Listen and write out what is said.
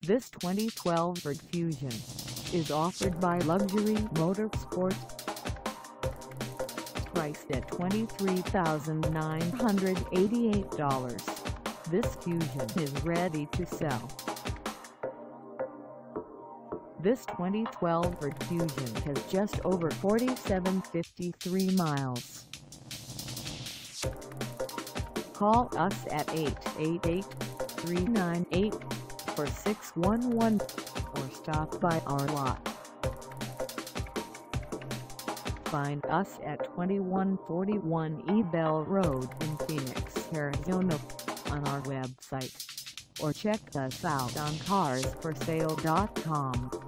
This 2012 Ford Fusion is offered by Luxury Motorsports. Priced at $23,988, this Fusion is ready to sell. This 2012 Ford Fusion has just over 4753 miles. Call us at 888-398-4611 or stop by our lot. Find us at 2141 Ebell Road in Phoenix, Arizona on our website, or check us out on carsforsale.com.